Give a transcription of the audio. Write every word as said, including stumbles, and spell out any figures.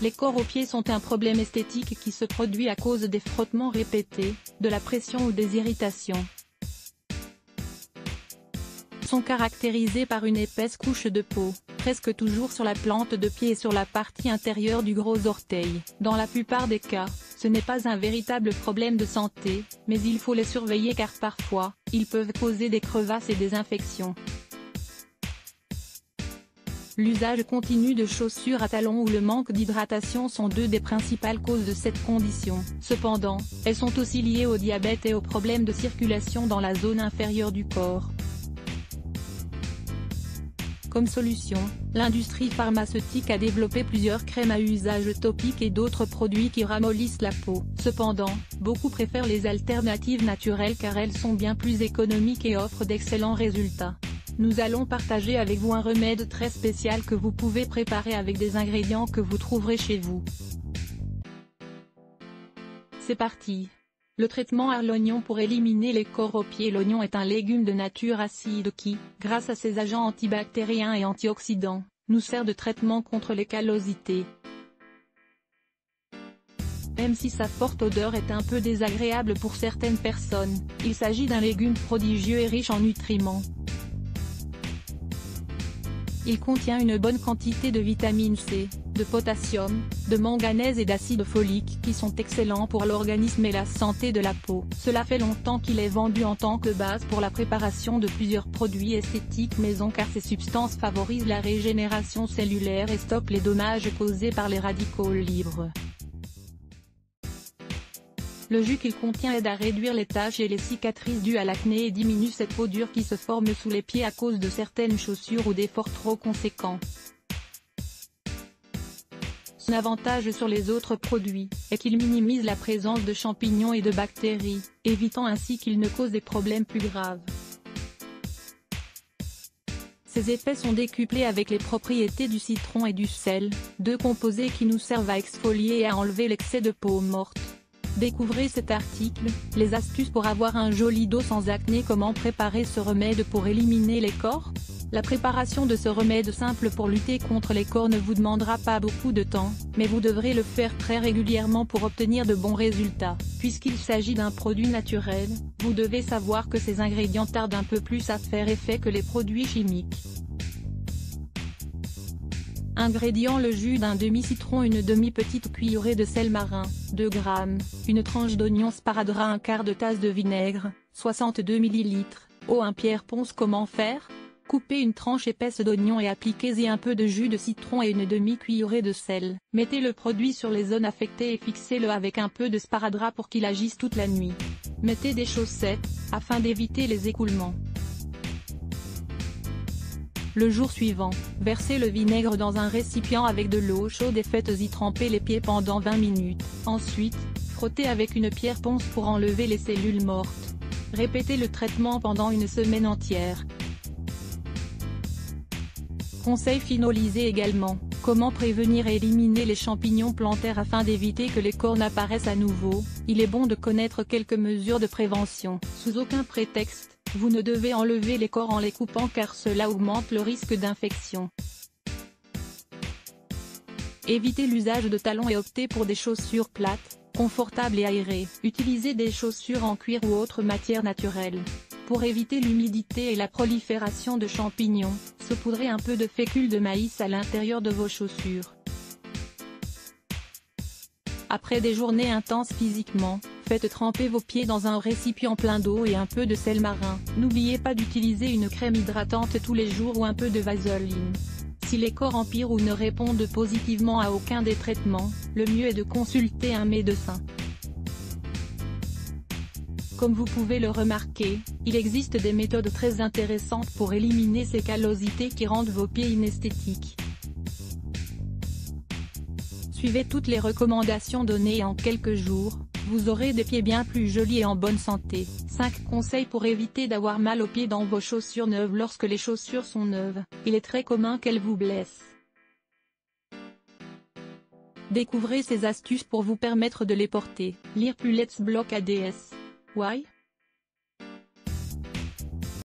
Les corps aux pieds sont un problème esthétique qui se produit à cause des frottements répétés, de la pression ou des irritations. Sont caractérisés par une épaisse couche de peau, presque toujours sur la plante de pied et sur la partie intérieure du gros orteil. Dans la plupart des cas, ce n'est pas un véritable problème de santé, mais il faut les surveiller car parfois, ils peuvent causer des crevasses et des infections. L'usage continu de chaussures à talons ou le manque d'hydratation sont deux des principales causes de cette condition. Cependant, elles sont aussi liées au diabète et aux problèmes de circulation dans la zone inférieure du corps. Comme solution, l'industrie pharmaceutique a développé plusieurs crèmes à usage topique et d'autres produits qui ramollissent la peau. Cependant, beaucoup préfèrent les alternatives naturelles car elles sont bien plus économiques et offrent d'excellents résultats. Nous allons partager avec vous un remède très spécial que vous pouvez préparer avec des ingrédients que vous trouverez chez vous. C'est parti! Le traitement à l'oignon pour éliminer les corps aux pieds. L'oignon est un légume de nature acide qui, grâce à ses agents antibactériens et antioxydants, nous sert de traitement contre les callosités. Même si sa forte odeur est un peu désagréable pour certaines personnes, il s'agit d'un légume prodigieux et riche en nutriments. Il contient une bonne quantité de vitamine C, de potassium, de manganèse et d'acide folique qui sont excellents pour l'organisme et la santé de la peau. Cela fait longtemps qu'il est vendu en tant que base pour la préparation de plusieurs produits esthétiques maison car ces substances favorisent la régénération cellulaire et stoppent les dommages causés par les radicaux libres. Le jus qu'il contient aide à réduire les taches et les cicatrices dues à l'acné et diminue cette peau dure qui se forme sous les pieds à cause de certaines chaussures ou d'efforts trop conséquents. Son avantage sur les autres produits est qu'il minimise la présence de champignons et de bactéries, évitant ainsi qu'ils ne causent des problèmes plus graves. Ces effets sont décuplés avec les propriétés du citron et du sel, deux composés qui nous servent à exfolier et à enlever l'excès de peau morte. Découvrez cet article, les astuces pour avoir un joli dos sans acné. Comment préparer ce remède pour éliminer les corps? La préparation de ce remède simple pour lutter contre les corps ne vous demandera pas beaucoup de temps, mais vous devrez le faire très régulièrement pour obtenir de bons résultats. Puisqu'il s'agit d'un produit naturel, vous devez savoir que ces ingrédients tardent un peu plus à faire effet que les produits chimiques. Ingrédients: le jus d'un demi-citron, une demi-petite cuillerée de sel marin, deux grammes, une tranche d'oignon sparadrap, un quart de tasse de vinaigre, soixante-deux millilitres, eau, un pierre-ponce. Comment faire? Coupez une tranche épaisse d'oignon et appliquez-y un peu de jus de citron et une demi-cuillerée de sel. Mettez le produit sur les zones affectées et fixez-le avec un peu de sparadrap pour qu'il agisse toute la nuit. Mettez des chaussettes, afin d'éviter les écoulements. Le jour suivant, versez le vinaigre dans un récipient avec de l'eau chaude et faites-y tremper les pieds pendant vingt minutes. Ensuite, frottez avec une pierre ponce pour enlever les cellules mortes. Répétez le traitement pendant une semaine entière. Conseil finalisé également, comment prévenir et éliminer les champignons plantaires afin d'éviter que les cornes apparaissent à nouveau. Il est bon de connaître quelques mesures de prévention. Sous aucun prétexte, vous ne devez enlever les cornes en les coupant car cela augmente le risque d'infection. Évitez l'usage de talons et optez pour des chaussures plates, confortables et aérées. Utilisez des chaussures en cuir ou autre matière naturelle. Pour éviter l'humidité et la prolifération de champignons, saupoudrez un peu de fécule de maïs à l'intérieur de vos chaussures. Après des journées intenses physiquement, faites tremper vos pieds dans un récipient plein d'eau et un peu de sel marin. N'oubliez pas d'utiliser une crème hydratante tous les jours ou un peu de vaseline. Si les corps empirent ou ne répondent positivement à aucun des traitements, le mieux est de consulter un médecin. Comme vous pouvez le remarquer, il existe des méthodes très intéressantes pour éliminer ces callosités qui rendent vos pieds inesthétiques. Suivez toutes les recommandations données et en quelques jours, vous aurez des pieds bien plus jolis et en bonne santé. cinq conseils pour éviter d'avoir mal aux pieds dans vos chaussures neuves. Lorsque les chaussures sont neuves, il est très commun qu'elles vous blessent. Découvrez ces astuces pour vous permettre de les porter. Lire plus. Let's block A D S. Why?